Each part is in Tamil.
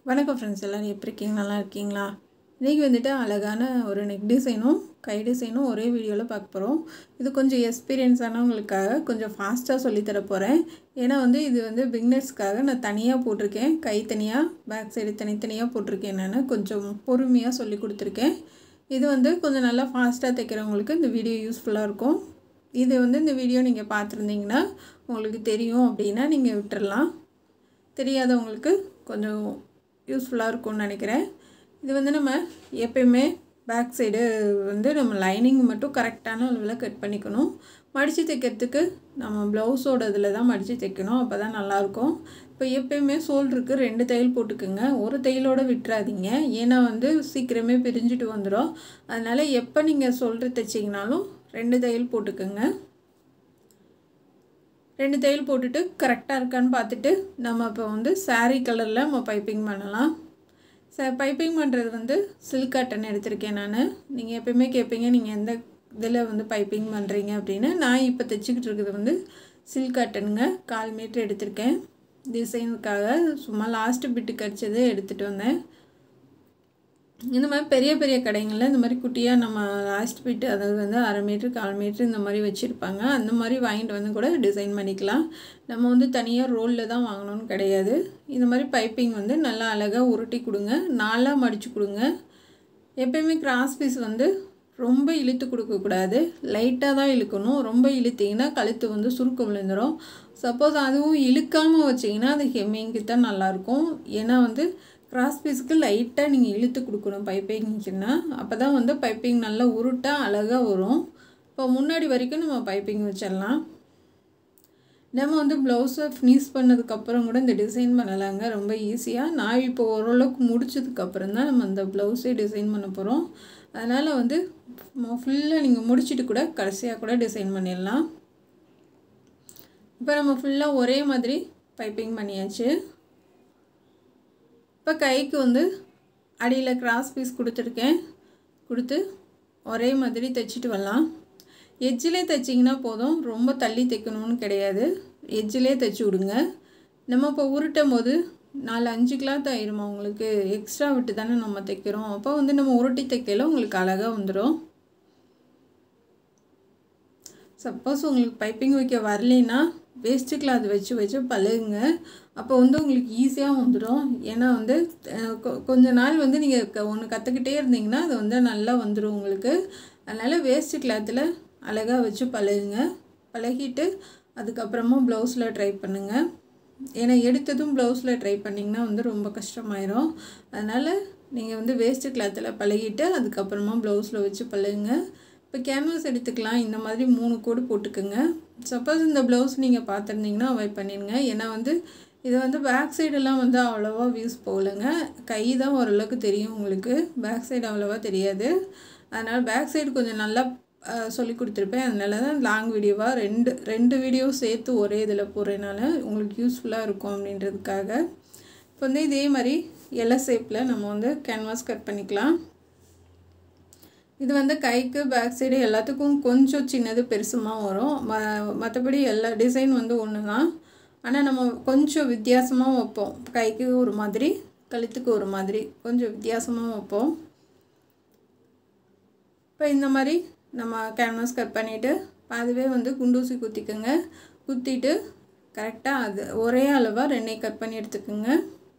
வணக்கம் ஃப்ரெண்ட்ஸ், எல்லோரும் எப்படி இருக்கீங்க? நல்லா இருக்கீங்களா? இன்றைக்கி வந்துட்டு அழகான ஒரு நெக் டிசைனும் கை டிசைனும் ஒரே வீடியோவில் பார்க்க போகிறோம். இது கொஞ்சம் எக்ஸ்பீரியன்ஸானவங்களுக்காக கொஞ்சம் ஃபாஸ்ட்டாக சொல்லித்தர போகிறேன். ஏன்னா இது பிகினர்ஸ்க்காக நான் தனியாக போட்டிருக்கேன். கை தனியாக, பேக் சைடு தனித்தனியாக போட்டிருக்கேன். நான் கொஞ்சம் பொறுமையாக சொல்லி கொடுத்துருக்கேன். இது கொஞ்சம் நல்லா ஃபாஸ்ட்டாக தைக்கிறவங்களுக்கு இந்த வீடியோ யூஸ்ஃபுல்லாக இருக்கும். இந்த வீடியோ நீங்கள் பார்த்துருந்தீங்கன்னா உங்களுக்கு தெரியும் அப்படின்னா நீங்கள் விட்டுறலாம். தெரியாதவங்களுக்கு கொஞ்சம் யூஸ்ஃபுல்லாக இருக்கும்னு நினைக்கிறேன். இது நம்ம எப்பயுமே பேக் சைடு நம்ம லைனிங் மட்டும் கரெக்டான அளவில் கட் பண்ணிக்கணும். மடித்து தைக்கிறதுக்கு நம்ம ப்ளவுஸோட இதில் தான் மடித்து தைக்கணும். அப்போ தான் நல்லாயிருக்கும். இப்போ எப்பயுமே ஷோல்டருக்கு 2 தையல் போட்டுக்குங்க. ஒரு தையலோடு விட்டுறாதீங்க. ஏன்னா சீக்கிரமே பிரிஞ்சுட்டு வந்துடும். அதனால் எப்போ நீங்கள் ஷோல்டர் தைச்சிங்கனாலும் 2 தையல் போட்டுக்குங்க. 2 தையல் போட்டுட்டு கரெக்டாக இருக்கான்னு பார்த்துட்டு நம்ம இப்போ சாரீ கலரில் நம்ம பைப்பிங் பண்ணலாம். பைப்பிங் பண்ணுறது சில்க் காட்டன் எடுத்திருக்கேன் நான். நீங்கள் எப்பயுமே கேட்பீங்க நீங்கள் எந்த இதில் பைப்பிங் பண்ணுறீங்க அப்படின்னு. நான் இப்போ தைச்சிக்கிட்டு இருக்கிறது சில்க் காட்டனுங்க. 1/4 மீட்டர் எடுத்திருக்கேன். டிசைனுக்காக சும்மா லாஸ்ட்டு பிட்டு கடிச்சது எடுத்துகிட்டு வந்தேன். இந்த மாதிரி பெரிய பெரிய கடைங்களில் இந்த மாதிரி குட்டியாக நம்ம லாஸ்ட் பிட்டு அதாவது 1/2 மீட்ரு 1/4 மீட்ரு இந்த மாதிரி வச்சுருப்பாங்க. அந்த மாதிரி வாங்கிட்டு கூட டிசைன் பண்ணிக்கலாம். நம்ம தனியாக ரோலில் தான் வாங்கணும்னு கிடையாது. இந்த மாதிரி பைப்பிங் நல்லா அழகாக உருட்டி கொடுங்க. 4ஆக மடித்து கொடுங்க. எப்பயுமே கிராஸ் பீஸ் ரொம்ப இழுத்து கொடுக்கக்கூடாது. லைட்டாக தான் இழுக்கணும். ரொம்ப இழுத்திங்கன்னா கழுத்து சுருக்கம் விழுந்துடும். சப்போஸ் அதுவும் இழுக்காமல் வச்சிங்கன்னா அது ஹெம்மிங்க்கு தான் நல்லாயிருக்கும். ஏன்னா கிராஸ் பீஸுக்கு லைட்டாக நீங்கள் இழுத்து கொடுக்கணும் பைப்பிங்க்குன்னா. அப்போ தான் பைப்பிங் நல்லா உருட்டாக அழகாக வரும். இப்போ முன்னாடி வரைக்கும் நம்ம பைப்பிங் வச்சிடலாம். நம்ம ப்ளவுஸை ஃபினிஷ் பண்ணதுக்கப்புறம் கூட இந்த டிசைன் பண்ணலாங்க, ரொம்ப ஈஸியாக. நான் இப்போ ஓரளவுக்கு முடிச்சதுக்கப்புறம் தான் நம்ம அந்த ப்ளவுஸே டிசைன் பண்ண போகிறோம். அதனால் ஃபுல்லாக நீங்கள் முடிச்சுட்டு கூட கடைசியாக கூட டிசைன் பண்ணிடலாம். இப்போ நம்ம ஃபுல்லாக ஒரே மாதிரி பைப்பிங் பண்ணியாச்சு. இப்போ கைக்கு அடியில் கிராஸ் பீஸ் கொடுத்துருக்கேன். கொடுத்து ஒரே மாதிரி தைச்சிட்டு வரலாம். எட்ஜிலே தைச்சிங்கன்னா போதும், ரொம்ப தள்ளி தைக்கணும்னு கிடையாது. எட்ஜிலே தைச்சி விடுங்க. நம்ம இப்போ உருட்டும் போது 4-5 கிளாத் ஆயிருமா உங்களுக்கு. எக்ஸ்ட்ரா விட்டு தானே நம்ம தைக்கிறோம். அப்போ நம்ம உருட்டி தைக்கல உங்களுக்கு அழகாக வந்துடும். சப்போஸ் உங்களுக்கு பைப்பிங் வைக்க வரலைன்னா வேஸ்ட்டு கிளாத் வச்சு பழகுங்க. அப்போ உங்களுக்கு ஈஸியாக வந்துடும். ஏன்னா கொஞ்ச நாள் நீங்கள் ஒன்று கற்றுக்கிட்டே இருந்தீங்கன்னா அது நல்லா வந்துடும் உங்களுக்கு. அதனால் வேஸ்ட்டு கிளாத்தில் அழகாக வச்சு பழகுங்க. பழகிட்டு அதுக்கப்புறமா ப்ளவுஸில் ட்ரை பண்ணுங்கள். ஏன்னா எடுத்ததும் ப்ளவுஸில் ட்ரை பண்ணிங்கன்னா ரொம்ப கஷ்டமாயிரும். அதனால் நீங்கள் வேஸ்ட்டு கிளாத்தில் பழகிட்டு அதுக்கப்புறமா ப்ளவுஸில் வச்சு பழகுங்க. இப்போ கேன்வாஸ் எடுத்துக்கலாம். இந்த மாதிரி 3 கோடு போட்டுக்குங்க. சப்போஸ் இந்த ப்ளவுஸ் நீங்கள் பார்த்துருந்தீங்கன்னா அவாய்ட் பண்ணிடுங்க. ஏன்னா இது பேக் சைடெல்லாம் அவ்வளோவா வியூஸ் போகலைங்க. கை தான் ஓரளவுக்கு தெரியும் உங்களுக்கு. பேக் சைடு அவ்வளோவா தெரியாது. அதனால் பேக் சைடு கொஞ்சம் நல்லா சொல்லி கொடுத்துருப்பேன். அதனால தான் லாங் வீடியோவாக ரெண்டு வீடியோ சேர்த்து ஒரே இதில் போடுறதுனால உங்களுக்கு யூஸ்ஃபுல்லாக இருக்கும் அப்படின்றதுக்காக. இப்போ இதே மாதிரி எல்லை ஷேப்பில் நம்ம கேன்வாஸ் கட் பண்ணிக்கலாம். இது கைக்கு பேக் சைடு எல்லாத்துக்கும் கொஞ்சம் சின்னது பெருசுமாக வரும். மற்றபடி எல்லா டிசைன் ஒன்று தான். ஆனால் நம்ம கொஞ்சம் வித்தியாசமாக வைப்போம். கைக்கு ஒரு மாதிரி, கழுத்துக்கு ஒரு மாதிரி கொஞ்சம் வித்தியாசமாக வைப்போம். இப்போ இந்த மாதிரி நம்ம கேன்வாஸ் கட் பண்ணிவிட்டு அதுவே குண்டூசி குத்திக்குங்க. குத்திட்டு கரெக்டாக அது ஒரே அளவாக 2 கட் பண்ணி எடுத்துக்கோங்க.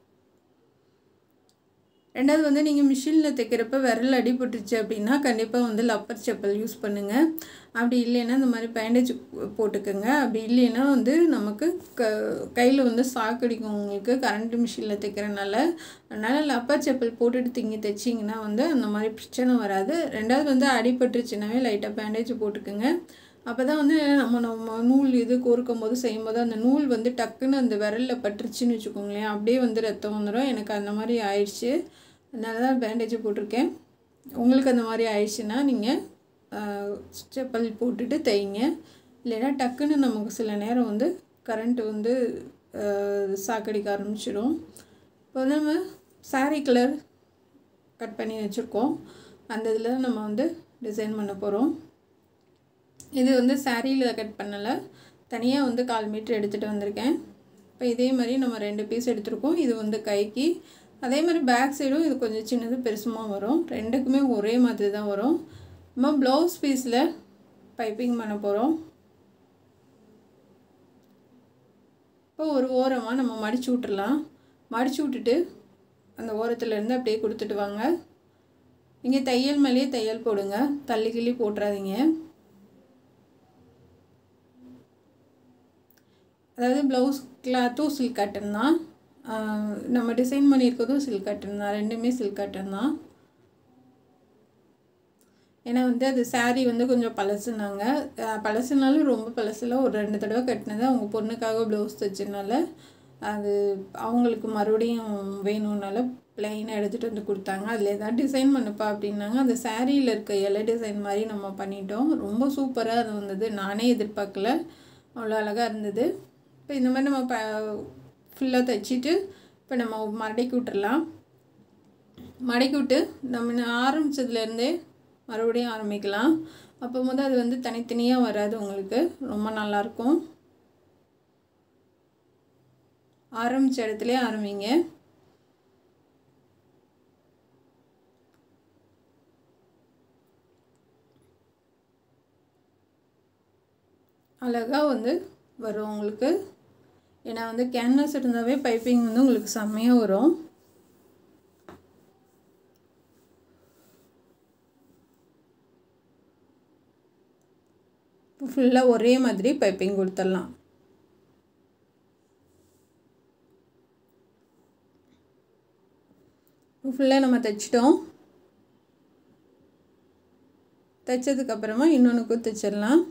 ரெண்டாவது நீங்கள் மிஷினில் தைக்கிறப்ப விரல் அடிபட்டுருச்சு அப்படின்னா கண்டிப்பாக லப்பர் செப்பல் யூஸ் பண்ணுங்கள். அப்படி இல்லைன்னா இந்த மாதிரி பேண்டேஜ் போட்டுக்கோங்க. அப்படி இல்லைன்னா நமக்கு கையில் சாக்கடிக்கும் உங்களுக்கு கரண்ட் மிஷினில் தைக்கிறனால. அதனால் லப்பர் செப்பல் போட்டுட்டு தைச்சிங்கன்னா அந்த மாதிரி பிரச்சனை வராது. ரெண்டாவது அடிபட்டுருச்சுனாவே லைட்டாக பேண்டேஜ் போட்டுக்கோங்க. அப்போ தான் நம்ம நூல் இது கோர்க்கும் போது செய்யும்போது அந்த நூல் டக்குன்னு அந்த விரலில் பட்டுருச்சுன்னு வச்சுக்கோங்களேன், அப்படியே ரத்தம் வந்துடும். எனக்கு அந்த மாதிரி ஆயிடுச்சு. அதனால தான் பேண்டேஜ் போட்டிருக்கேன். உங்களுக்கு அந்த மாதிரி ஆயிடுச்சுன்னா நீங்கள் செப்பல் போட்டுட்டு தைங்க. இல்லைன்னா டக்குன்னு நமக்கு சில நேரம் கரண்ட்டு சாக்கடிக்க ஆரம்பிச்சிடும். இப்போ நம்ம சாரீ கலர் கட் பண்ணி வச்சுருக்கோம். அந்த இதில் நம்ம டிசைன் பண்ண போகிறோம். இது சாரியில் கட் பண்ணலை, தனியாக 1/4 மீட்டர் எடுத்துகிட்டு வந்திருக்கேன். இப்போ இதே மாதிரி நம்ம 2 பீஸ் எடுத்துருக்கோம். இது கைக்கு அதே மாதிரி பேக் சைடும் இது கொஞ்சம் சின்னது பெருசுமாக வரும். ரெண்டுக்குமே ஒரே மாதிரி தான் வரும். நம்ம ப்ளவுஸ் பீஸில் பைப்பிங் பண்ண போகிறோம். இப்போ ஒரு ஓரமாக நம்ம மடித்து விட்டுறலாம். மடித்து விட்டுட்டு அந்த ஓரத்துலேருந்து அப்படியே கொடுத்துட்டு வாங்க. நீங்கள் தையல் மேலேயே தையல் போடுங்க, தள்ளி கிள்ளி போட்டுறாதீங்க. அதாவது ப்ளவுஸ் கிளாத்தும் சில்க் காட்டன் தான், நம்ம டிசைன் பண்ணியிருக்கிறதும் சில்க் காட்டன் தான், ரெண்டுமே சில்க் காட்டன் தான். ஏன்னா வந்து அது சாரீ வந்து கொஞ்சம் பழசுனாங்க. பழசுனாலும் ரொம்ப பழசில் ஒரு 2 தடவை கட்டினது. அவங்க பொண்ணுக்காக ப்ளவுஸ் தைச்சனால அது அவங்களுக்கு மறுபடியும் வேணும்னால ப்ளைனாக எடுத்துகிட்டு வந்து கொடுத்தாங்க. அதில் எதாவது டிசைன் பண்ணப்பா அப்படின்னாங்க. அந்த சாரியில் இருக்க இலை டிசைன் மாதிரி நம்ம பண்ணிட்டோம். ரொம்ப சூப்பராக அது வந்தது. நானே எதிர்பார்க்கல, அவ்வளோ அழகாக இருந்தது. இப்போ இந்த மாதிரி நம்ம ஃபுல்லாக தைச்சிட்டு இப்போ நம்ம மடக்கி விட்டுறலாம். மடக்கி விட்டு நம்ம ஆரம்பித்ததுலேருந்தே மறுபடியும் ஆரம்பிக்கலாம். அப்போ போது அது வந்து தனித்தனியாக வராது, உங்களுக்கு ரொம்ப நல்லாயிருக்கும். ஆரம்பித்த இடத்துலேயே ஆரம்பிங்க. அழகாக வந்து வரும் உங்களுக்கு. ஏன்னா வந்து கேன்வாஸ் இருந்தாவே பைப்பிங் வந்து உங்களுக்கு செம்மையாக வரும். ஃபுல்லாக ஒரே மாதிரி பைப்பிங் கொடுத்துடலாம். ஃபுல்லாக நம்ம தைச்சிட்டோம். தைச்சதுக்கப்புறமா இன்னொன்றுக்கு தைச்சிடலாம்.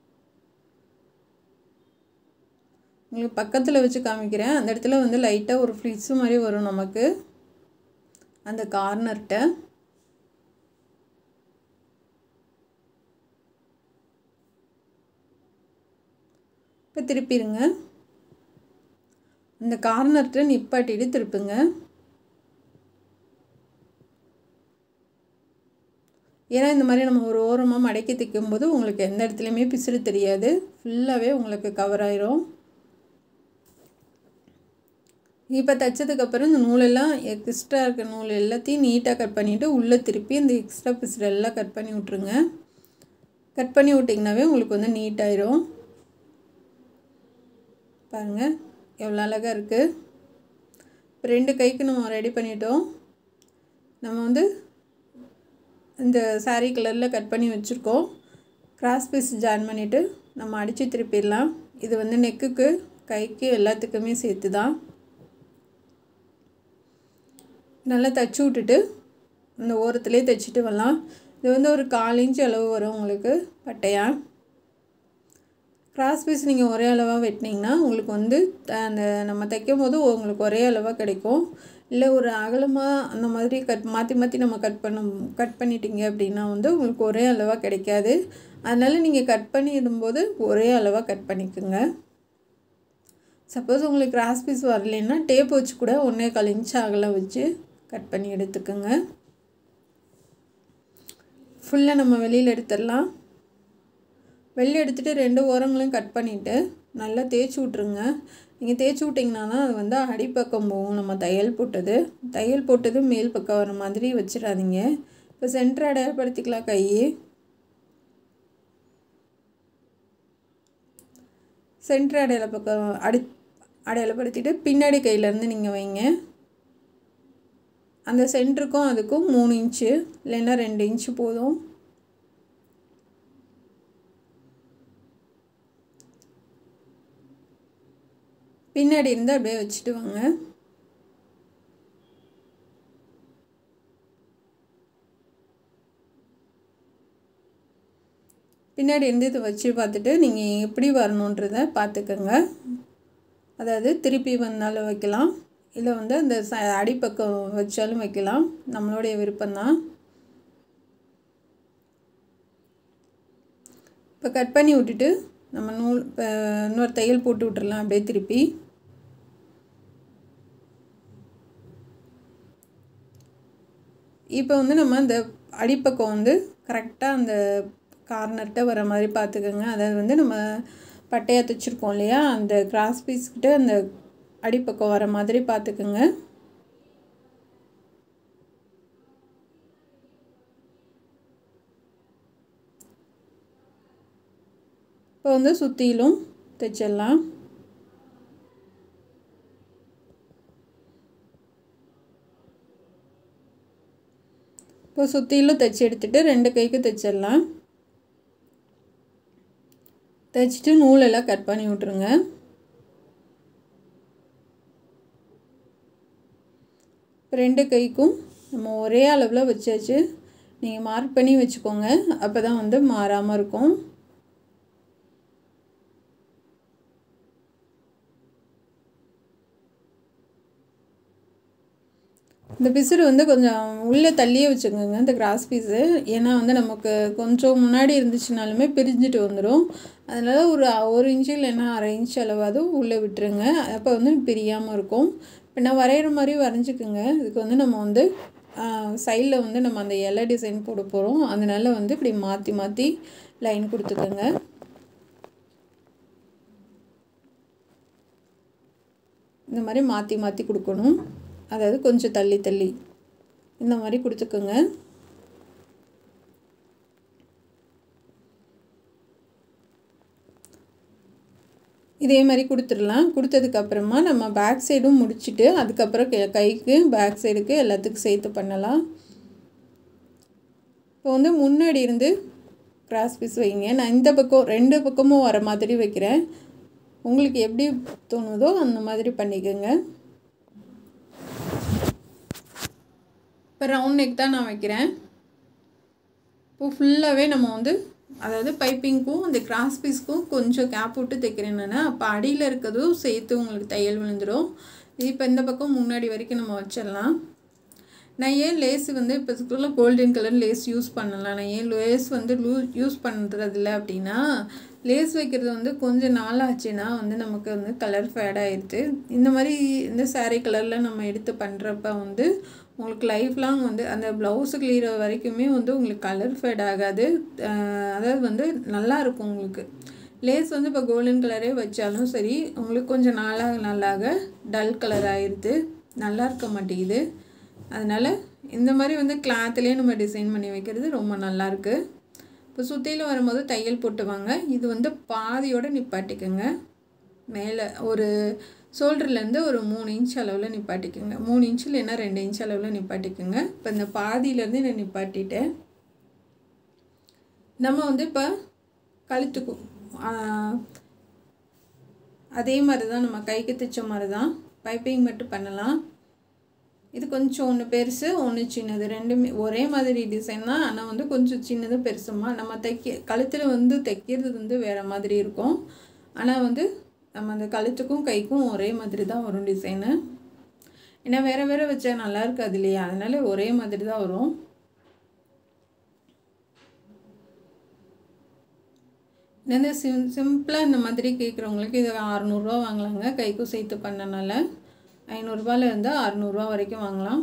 உங்களுக்கு பக்கத்தில் வச்சு காமிக்கிறேன். அந்த இடத்துல வந்து லைட்டாக ஒரு ஃப்ளிட்ஸு மாதிரி வரும் நமக்கு அந்த கார்னர்கிட்ட. இப்போ திருப்பிடுங்க. அந்த கார்னர்கிட்ட நிப்பாட்டிட்டு திருப்புங்க. ஏன்னா இந்த மாதிரி நம்ம ஒரு ஓரமாக மடக்கி தைக்கும்போது உங்களுக்கு எந்த இடத்துலையுமே பிசுறு தெரியாது, ஃபுல்லாகவே உங்களுக்கு கவர் ஆயிரும். இப்போ தைச்சதுக்கப்புறம் இந்த நூலெல்லாம் எக்ஸ்ட்ரா இருக்க நூல் எல்லாத்தையும் நீட்டாக கட் பண்ணிவிட்டு உள்ளே திருப்பி இந்த எக்ஸ்ட்ரா பிசுறு எல்லாம் கட் பண்ணி விட்ருங்க. கட் பண்ணி விட்டிங்கனாவே உங்களுக்கு வந்து நீட்டாயிரும். பாருங்கள் எவ்வளோ அழகாக இருக்குது. இப்போ 2 கைக்கு நம்ம ரெடி பண்ணிட்டோம். நம்ம வந்து இந்த சாரீ கலரில் கட் பண்ணி வச்சுருக்கோம். கிராஸ் பீஸ் ஜாயின் பண்ணிவிட்டு நம்ம அடித்து திருப்பிடலாம். இது வந்து நெக்குக்கு கைக்கு எல்லாத்துக்குமே சேர்த்து தான். நல்லா தைச்சி விட்டுட்டு இந்த ஓரத்துலேயே தைச்சிட்டு வரலாம். இது வந்து ஒரு 1/4 இன்ச் அளவு வரும் உங்களுக்கு பட்டையாக. கிராஸ் பீஸ் நீங்கள் ஒரே அளவாக வெட்டினீங்கன்னா உங்களுக்கு வந்து அந்த நம்ம தைக்கும் போது உங்களுக்கு ஒரே அளவாக கிடைக்கும். இல்லை ஒரு அகலமாக அந்த மாதிரி மாற்றி மாற்றி நம்ம கட் பண்ணிட்டீங்க அப்படின்னா வந்து உங்களுக்கு ஒரே அளவாக கிடைக்காது. அதனால் நீங்கள் கட் பண்ணிடும்போது ஒரே அளவாக கட் பண்ணிக்கோங்க. சப்போஸ் உங்களுக்கு கிராஸ் பீஸ் வரலைன்னா டேப் வச்சு கூட 1/4 இன்ச் அகலம் வச்சு கட் பண்ணி எடுத்துக்கோங்க. ஃபுல்லாக நம்ம வெளியில் எடுத்துடலாம். வெளியே எடுத்துகிட்டு 2 ஓரங்களையும் கட் பண்ணிவிட்டு நல்லா தேய்ச்சி விட்ருங்க. நீங்கள் தேய்ச்சி விட்டிங்கன்னா தான் அது வந்து அடிப்பக்கம் போகும். நம்ம தையல் போட்டது மேல் பக்கம் வர மாதிரி வச்சிடாதீங்க. இப்போ சென்டர் அடையாளப்படுத்திக்கலாம். சென்டர் அடையாளப்படுத்திட்டு பின்னாடி கையிலேருந்து நீங்கள் வைங்க. அந்த சென்டருக்கும் அதுக்கும் 3 இன்ச்சு இல்லைன்னா 2 இன்ச்சு போதும். பின்னாடி இருந்து அப்படியே வச்சுட்டு வாங்க. பின்னாடி இருந்து இதை வச்சு பார்த்துட்டு நீங்கள் எப்படி வரணுன்றதை பார்த்துக்கோங்க. அதாவது திருப்பி வந்தாலும் வைக்கலாம், இல்லை வந்து அந்த அடிப்பக்கம் வச்சாலும் வைக்கலாம், நம்மளுடைய விருப்பம்தான். இப்போ கட் பண்ணி விட்டுட்டு நம்ம இன்னொரு தையல் போட்டு விட்டுறலாம். அப்படியே திருப்பி இப்போ வந்து நம்ம அந்த அடிப்பக்கம் வந்து கரெக்டாக அந்த கார்னர்கிட்ட வர மாதிரி பார்த்துக்கோங்க. அதாவது வந்து நம்ம பட்டையாக தைச்சிருக்கோம் இல்லையா, அந்த கிராஸ் பீஸ்கிட்ட அந்த அடிப்பக்கம் வர மாதிரி பார்த்துக்குங்க. இப்போ வந்து சுற்றிலும் தைச்சிடலாம். இப்போ சுற்றிலும் தைச்சி எடுத்துகிட்டு 2 கைக்கு தைச்சிடலாம். தைச்சிட்டு நூலெல்லாம் கட் பண்ணி விட்ருங்க. இப்போ 2 கைக்கும் நம்ம ஒரே அளவில் வச்சாச்சு. நீங்கள் மார்க் பண்ணி வச்சுக்கோங்க, அப்போ தான் வந்து மாறாமல் இருக்கும். இந்த பிசுறு வந்து கொஞ்சம் உள்ளே தள்ளியே வச்சுக்கோங்க இந்த கிராஸ் பீஸு. ஏன்னா வந்து நமக்கு கொஞ்சம் முன்னாடி இருந்துச்சுனாலுமே பிரிஞ்சுட்டு வந்துடும். அதனால் ஒரு 1 இன்ச்சு இல்லைன்னா 1/2 இன்ச் அளவாவது உள்ளே விட்டுருங்க. அப்போ வந்து பிரியாமல் இருக்கும். இப்போ நான் வரைகிற மாதிரி வரைஞ்சிக்குங்க. இதுக்கு வந்து நம்ம வந்து சைடில் வந்து நம்ம அந்த இலை டிசைன் போட போகிறோம். அதனால வந்து இப்படி மாற்றி மாற்றி லைன் கொடுத்துக்கோங்க. இந்த மாதிரி மாற்றி மாற்றி கொடுக்கணும். அதாவது கொஞ்சம் தள்ளி தள்ளி இந்த மாதிரி கொடுத்துக்கோங்க. இதே மாதிரி கொடுத்துடலாம். கொடுத்ததுக்கப்புறமா நம்ம பேக் சைடும் முடிச்சுட்டு அதுக்கப்புறம் கைக்கு பேக் சைடுக்கு எல்லாத்துக்கும் சேர்த்து பண்ணலாம். இப்போ வந்து முன்னாடி இருந்து கிராஸ் பீஸ் வைங்க. நான் இந்த பக்கம் 2 பக்கமும் வர மாதிரி வைக்கிறேன். உங்களுக்கு எப்படி தோணுதோ அந்த மாதிரி பண்ணிக்கோங்க. இப்போ ரவுண்ட் நெக் தான் நான் வைக்கிறேன். இப்போ ஃபுல்லாகவே நம்ம வந்து அதாவது பைப்பிங்க்கும் அந்த கிராஸ் பீஸ்க்கும் கொஞ்சம் கேப் விட்டு தைக்கிறேன் நான். அப்போ அடியில் இருக்கிறதும் சேர்த்து உங்களுக்கு தையல் விழுந்துடும். இப்போ இந்த பக்கம் முன்னாடி வரைக்கும் நம்ம வச்சிடலாம். நான் ஏன் லேஸ் வந்து இப்போ இதுக்குள்ள கோல்டன் கலர் லேஸ் யூஸ் பண்ணலாம். நான் ஏன் லேஸ் வந்து யூஸ் பண்ணுறதில்ல அப்படின்னா, லேஸ் வைக்கிறது வந்து கொஞ்சம் நாள் ஆச்சுன்னா வந்து நமக்கு வந்து கலர் ஃபேட் ஆகிடுது. இந்த மாதிரி இந்த சாரீ கலரில் நம்ம எடுத்து பண்ணுறப்ப வந்து உங்களுக்கு லைஃப் லாங் வந்து அந்த ப்ளவுஸு கிளியர் வரைக்குமே வந்து உங்களுக்கு கலர் ஃபேட் ஆகாது. அதாவது வந்து நல்லாயிருக்கும் உங்களுக்கு. லேஸ் வந்து இப்போ கோல்டன் கலரே வச்சாலும் சரி உங்களுக்கு கொஞ்சம் நாளாக டல் கலர் ஆகிடுது, நல்லா இருக்க மாட்டேங்குது. அதனால் இந்த மாதிரி வந்து கிளாத்லேயே நம்ம டிசைன் பண்ணி வைக்கிறது ரொம்ப நல்லாயிருக்கு. இப்போ சுற்றியில் வரும்போது தையல் போட்டுவாங்க. இது வந்து பாதியோடு நிப்பாட்டிக்கோங்க. மேலே ஒரு ஷோல்டர்லேருந்து ஒரு 3 இன்ச் அளவில் நிப்பாட்டிக்கோங்க. 3 இன்ச் இல்லைன்னா 2 இன்ச் அளவில் நிப்பாட்டிக்கோங்க. இப்போ இந்த பாதியிலேருந்து நான் நிப்பாட்டிட்டேன். நம்ம வந்து இப்போ கழுத்துக்கும் அதே மாதிரி தான் நம்ம கைக்கு தைச்ச மாதிரி தான் பைப்பிங் மட்டும் பண்ணலாம். இது கொஞ்சம் ஒன்று பெருசு ஒன்று சின்னது, ரெண்டுமே ஒரே மாதிரி டிசைன் தான். ஆனால் வந்து கொஞ்சம் சின்னது பெருசுமா நம்ம கழுத்தில் வந்து தைக்கிறது வந்து வேறு மாதிரி இருக்கும். ஆனால் வந்து நம்ம அந்த கழுத்துக்கும் கைக்கும் ஒரே மாதிரி தான் வரும் டிசைனு. ஏன்னா வேறு வேறு வச்சா நல்லா இருக்காது இல்லையா, அதனால ஒரே மாதிரி தான் வரும். இந்த சிம்பிளாக இந்த மாதிரி கேட்குறவங்களுக்கு இது 600 ரூபா வாங்கலாங்க. கைக்கும் சேர்த்து பண்ணனால 500 ரூபாயிலேருந்து 600 ரூபா வரைக்கும் வாங்கலாம்.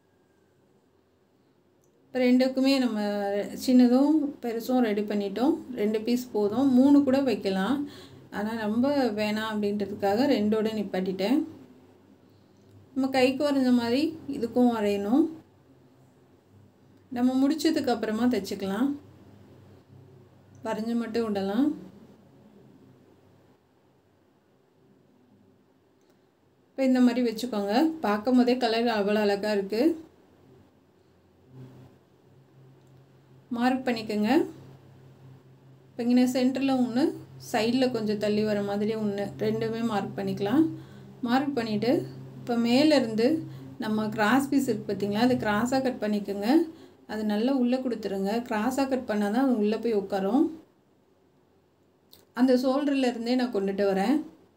இப்போ 2க்குமே நம்ம சின்னதும் பெருசும் ரெடி பண்ணிட்டோம். 2 பீஸ் போதும், 3 கூட வைக்கலாம். ஆனால் ரொம்ப வேணாம் அப்படின்றதுக்காக 2ஓட நிப்பாட்டிட்டேன். நம்ம கைக்கு வரைஞ்ச மாதிரி இதுக்கும் வரையணும். நம்ம முடிச்சதுக்கப்புறமா தைச்சிக்கலாம். வரைஞ்சி மட்டும் விடலாம். இப்போ இந்த மாதிரி வச்சுக்கோங்க. பார்க்கும் போதே கலர் அவ்வளோ அழகாக இருக்குது. மார்க் பண்ணிக்கோங்க. இப்போ இங்கே சென்டரில் ஒன்று, சைடில் கொஞ்சம் தள்ளி வர மாதிரி ஒன்று, ரெண்டுமே மார்க் பண்ணிக்கலாம். மார்க் பண்ணிவிட்டு இப்போ மேலேருந்து நம்ம கிராஸ் பீஸ் இருக்குது பார்த்திங்களா, அது கிராஸாக கட் பண்ணிக்கோங்க. அது நல்லா உள்ளே கொடுத்துருங்க. கிராஸாக கட் பண்ணால் தான் அது உள்ளே போய் உட்காரும். அந்த ஷோல்டர்லேருந்தே நான் கொண்டுட்டு வரேன்.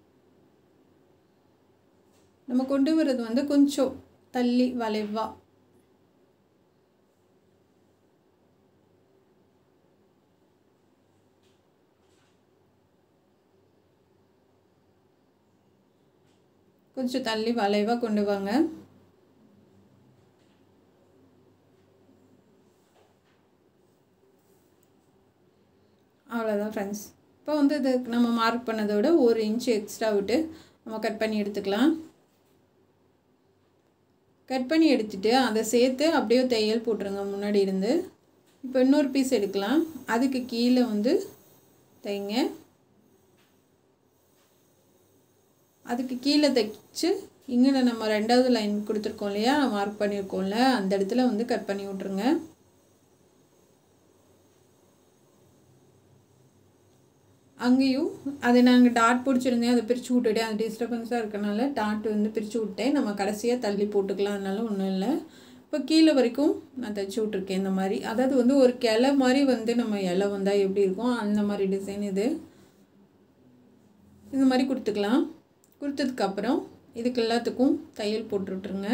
நம்ம கொண்டு வர்றது வந்து கொஞ்சம் தள்ளி வளைவா கொஞ்சம் தள்ளி வளைவாக கொண்டு வாங்க. அவ்வளோதான் ஃப்ரெண்ட்ஸ். இப்போ வந்து இது நம்ம மார்க் பண்ணதோட 1 இன்ச் எக்ஸ்ட்ரா விட்டு நம்ம கட் பண்ணி எடுத்துக்கலாம். கட் பண்ணி எடுத்துகிட்டு அதை சேர்த்து அப்படியே தையல் போட்டுருங்க முன்னாடி இருந்து. இப்போ இன்னொரு பீஸ் எடுக்கலாம். அதுக்கு கீழே வந்து தைங்க. அதுக்கு கீழே தைச்சு இங்கே நம்ம ரெண்டாவது லைன் கொடுத்துருக்கோம் இல்லையா, மார்க் பண்ணியிருக்கோம்ல, அந்த இடத்துல வந்து கட் பண்ணி விட்ருங்க. அங்கேயும் அதை நாங்கள் டாட் பிடிச்சிருந்தேன், அதை பிரித்து விட்டுட்டேன். அது டிஸ்டர்பன்ஸாக இருக்கனால டாட் வந்து பிரித்து விட்டேன். நம்ம கடைசியாக தள்ளி போட்டுக்கலாம், அதனால ஒன்றும் இல்லை. இப்போ கீழே வரைக்கும் நான் தைச்சி விட்ருக்கேன் இந்த மாதிரி. அதாவது வந்து ஒரு கிளை மாதிரி வந்து நம்ம இலை வந்தால் எப்படி இருக்கும் அந்த மாதிரி டிசைன் இது. இந்த மாதிரி கொடுத்துக்கலாம். கொடுத்ததுக்கப்புறம் இதுக்கு எல்லாத்துக்கும் தையல் போட்டுருட்ருங்க.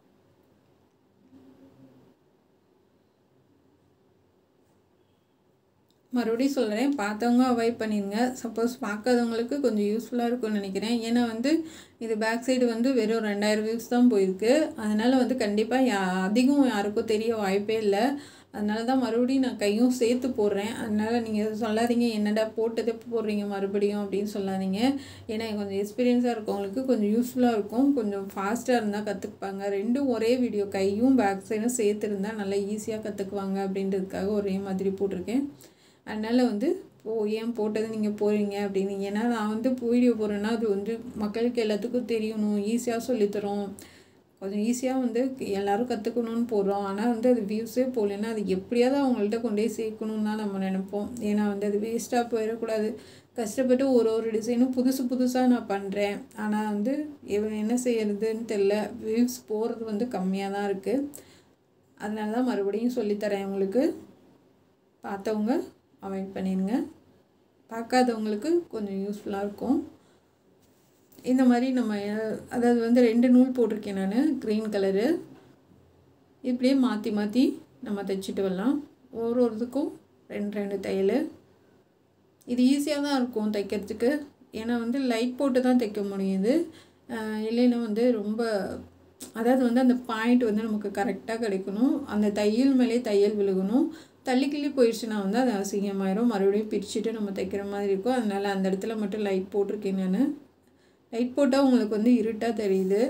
மறுபடியும் சொல்கிறேன், பார்த்தவங்க அவாய்ட் பண்ணிடுங்க. சப்போஸ் பார்க்காதவங்களுக்கு கொஞ்சம் யூஸ்ஃபுல்லாக இருக்கும்னு நினைக்கிறேன். ஏன்னா வந்து இது பேக் சைடு வந்து வெறும் 2000 வியூஸ் தான் போயிருக்கு. அதனால் வந்து கண்டிப்பாக அதிகம் யாருக்கும் தெரிய வாய்ப்பே இல்லை. அதனால தான் மறுபடியும் நான் கையும் சேர்த்து போடுறேன். அதனால் நீங்கள் சொல்லாதீங்க என்னடா போட்டதே போடுறீங்க மறுபடியும் அப்படின்னு சொல்லாதீங்க. ஏன்னா கொஞ்சம் எக்ஸ்பீரியன்ஸாக இருக்கவங்களுக்கு கொஞ்சம் யூஸ்ஃபுல்லாக இருக்கும். கொஞ்சம் ஃபாஸ்ட்டாக இருந்தால் கற்றுக்குப்பாங்க. ரெண்டும் ஒரே வீடியோ, கையும் பேக் சைடும் சேர்த்து இருந்தால் நல்லா ஈஸியாக கற்றுக்குவாங்க அப்படின்றதுக்காக ஒரே மாதிரி போட்டிருக்கேன். அதனால் வந்து ஏன் போட்டது நீங்கள் போகிறீங்க அப்படின்னு. ஏன்னா நான் வந்து வீடியோ போடுறேன்னா அது வந்து மக்களுக்கு எல்லாத்துக்கும் தெரியணும், ஈஸியாக சொல்லித்தரோம், கொஞ்சம் ஈஸியாக வந்து எல்லோரும் கற்றுக்கணுன்னு போடுறோம். ஆனால் வந்து அது வியூஸே போகலன்னா அது எப்படியாவது அவங்கள்ட்ட கொண்டு போய் சேர்க்கணுன்னு தான் நம்ம நினைப்போம். ஏன்னா வந்து அது வேஸ்ட்டாக போயிடக்கூடாது. கஷ்டப்பட்டு ஒரு டிசைனும் புதுசாக நான் பண்ணுறேன். ஆனால் வந்து என்ன செய்யறதுன்னு தெரில, வியூஸ் போகிறது வந்து கம்மியாக தான் இருக்குது. அதனால தான் மறுபடியும் சொல்லித்தரேன் உங்களுக்கு. பார்த்தவங்க அவாய்ட் பண்ணிடுங்க, பார்க்காதவங்களுக்கு கொஞ்சம் யூஸ்ஃபுல்லாக இருக்கும். இந்த மாதிரி நம்ம அதாவது வந்து 2 நூல் போட்டிருக்கேன் நான், க்ரீன் கலரு. இப்படியே மாற்றி மாற்றி நம்ம தைச்சிட்டு வரலாம். ஒவ்வொருத்துக்கும் 2 தையல். இது ஈஸியாக தான் இருக்கும் தைக்கிறதுக்கு. ஏன்னா வந்து லைட் போட்டு தான் தைக்க முடியுது. இல்லைன்னா வந்து ரொம்ப அதாவது வந்து அந்த பாயிண்ட் வந்து நமக்கு கரெக்டாக கிடைக்கணும். அந்த தையல் மேலே தையல் விழுகணும். தள்ளிக்கிள்ளி போயிடுச்சுன்னா வந்து அது அசிங்கமாயிரும். மறுபடியும் பிரிச்சுட்டு நம்ம தைக்கிற மாதிரி இருக்கும். அதனால் அந்த இடத்துல மட்டும் லைட் போட்டிருக்கேன் நான். லைட் போட்டால் உங்களுக்கு வந்து இருட்டாக தெரியுது.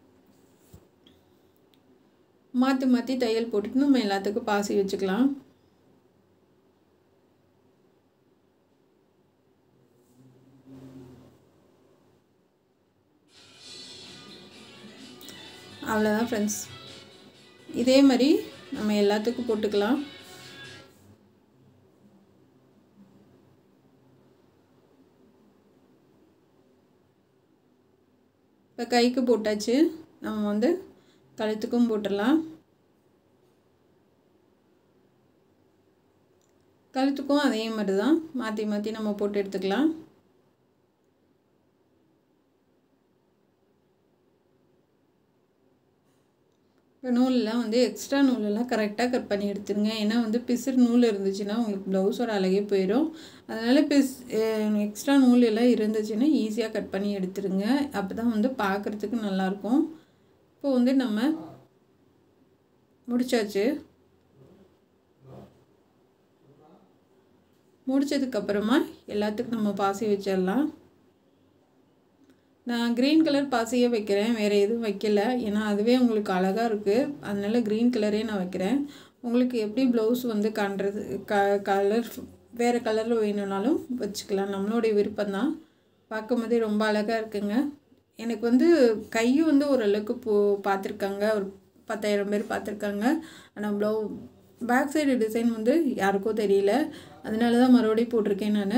மாற்றி மாற்றி தையல் போட்டுட்டு நம்ம எல்லாத்துக்கும் பாசி வச்சுக்கலாம். அவ்வளோதான் ஃப்ரெண்ட்ஸ். இதே மாதிரி நம்ம எல்லாத்துக்கும் போட்டுக்கலாம். இப்போ கைக்கு போட்டாச்சு, நம்ம வந்து கழுத்துக்கும் போட்டுடலாம். கழுத்துக்கும் அதே மாதிரி தான் மாற்றி மாற்றி நம்ம போட்டு எடுத்துக்கலாம். இப்போ நூலெலாம் வந்து எக்ஸ்ட்ரா நூலெல்லாம் கரெக்டாக கட் பண்ணி எடுத்துருங்க. ஏன்னா வந்து பிசுறு நூல் இருந்துச்சுன்னா உங்களுக்கு ப்ளவுஸோட அழகே போயிடும். அதனால் எக்ஸ்ட்ரா நூல் எல்லாம் இருந்துச்சுன்னா ஈஸியாக கட் பண்ணி எடுத்துருங்க. அப்போ தான் வந்து பார்க்குறதுக்கு நல்லாயிருக்கும். இப்போ வந்து நம்ம முடிச்சாச்சு. முடித்ததுக்கப்புறமா எல்லாத்துக்கும் நம்ம பாசி வச்சிடலாம். நான் க்ரீன் கலர் பாசியே வைக்கிறேன், வேறு எதுவும் வைக்கல. ஏன்னா அதுவே உங்களுக்கு அழகாக இருக்குது. அதனால க்ரீன் கலரே நான் வைக்கிறேன். உங்களுக்கு எப்படி ப்ளவுஸ் வந்து காண்றது கலர் வேறு கலரில் வேணும்னாலும் வச்சுக்கலாம், நம்மளுடைய விருப்பம்தான். பார்க்கும்போதே ரொம்ப அழகாக இருக்குங்க. எனக்கு வந்து கையும் வந்து ஓரளவுக்கு பார்த்துருக்காங்க, ஒரு 10,000 பேர் பார்த்துருக்காங்க. ஆனால் பேக் சைடு டிசைன் வந்து யாருக்கும் தெரியல. அதனால தான் மறுபடியும் போட்டிருக்கேன் நான்.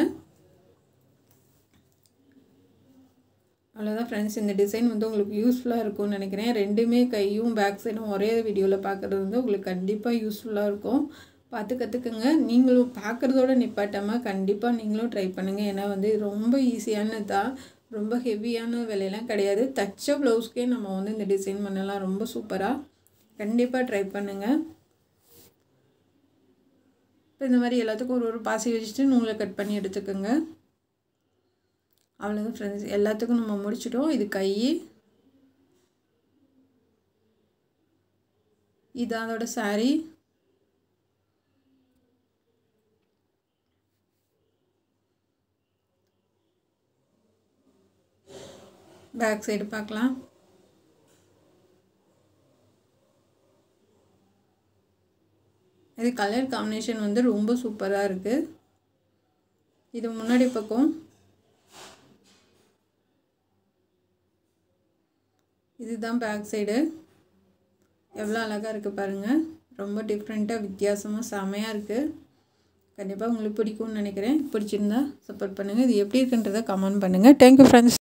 அவ்வளோதான் ஃப்ரெண்ட்ஸ். இந்த டிசைன் வந்து உங்களுக்கு யூஸ்ஃபுல்லாக இருக்கும்னு நினைக்கிறேன். ரெண்டுமே கையும் பேக் சைடும் ஒரே வீடியோவில் பார்க்குறது வந்து உங்களுக்கு கண்டிப்பாக யூஸ்ஃபுல்லாக இருக்கும். பார்த்து கற்றுக்குங்க. நீங்களும் பார்க்குறதோட நிப்பாட்டாமல் கண்டிப்பாக நீங்களும் ட்ரை பண்ணுங்கள். ஏன்னா வந்து ரொம்ப ஈஸியானதான், ரொம்ப ஹெவியான வேலையெல்லாம் கிடையாது. தச்ச ப்ளவுஸ்க்கே நம்ம வந்து இந்த டிசைன் பண்ணலாம் ரொம்ப சூப்பராக. கண்டிப்பாக ட்ரை பண்ணுங்கள். இப்போ இந்த மாதிரி எல்லாத்துக்கும் ஒரு பாசி வச்சுட்டு நூலை கட் பண்ணி எடுத்துக்கோங்க. அவ்வளோதான் ஃப்ரெண்ட்ஸ், எல்லாத்துக்கும் நம்ம முடிச்சிட்டோம். இது கை, இது அதோட சாரீ. பேக் சைடு பார்க்கலாம். இது கலர் காம்பினேஷன் வந்து ரொம்ப சூப்பராக இருக்குது. இது முன்னாடி பக்கம், இதுதான் பேக் சைடு. எவ்வளோ அழகாக இருக்குது பாருங்கள். ரொம்ப டிஃப்ரெண்ட்டாக வித்தியாசமாக செமையாக இருக்குது. கண்டிப்பாக உங்களுக்கு பிடிக்கும்னு நினைக்கிறேன். பிடிச்சிருந்தா சப்போர்ட் பண்ணுங்கள். இது எப்படி இருக்குன்றதை கமெண்ட் பண்ணுங்கள். Thank you friends.